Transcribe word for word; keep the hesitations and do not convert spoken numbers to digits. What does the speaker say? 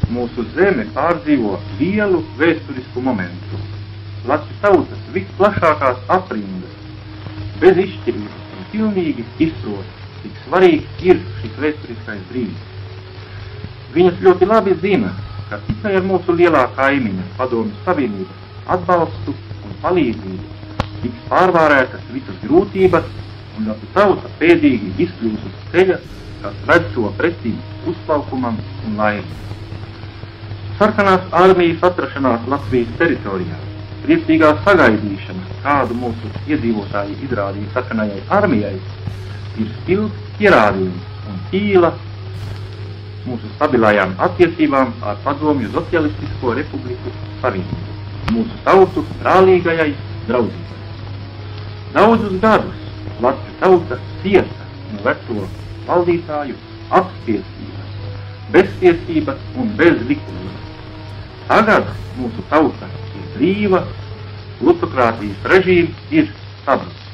mūsu zeme pārdzīvo lielu vēsturisku momentu. Latvijas tautas visplašākās aprindas bez izšķirības un pilnīgi izprot, cik svarīgs ir šis vēsturiskais brīdis. Viņas ļoti labi zina, ka tikai ar mūsu lielā kaimiņa Padomju Savienības atbalstu un palīdzību tiks pārvarētas visas grūtības un Latvijas tauta pēdīgi izkļūs uz ceļa, kas ved to pretī uzplaukumam un laimi. Sarkanās armijas atrašanās Latvijas teritorijā, priecīgā sagaidīšana, kādu mūsu iedzīvotāji izrādīja sarkanajai armijai, ir spilgts pierādījums un ķīla mūsu stabilajām attiecībām ar Padomju Socialistisko Republiku Savienību, mūsu tautu brālīgajai draudzībai. Daudzus gadus Latvijas tauta cieta no veco valdītāju apspiestības, beztiesības un bezlikumības. Tagad mūsu tauta ir brīva, plutokrātijas režīms ir stabils.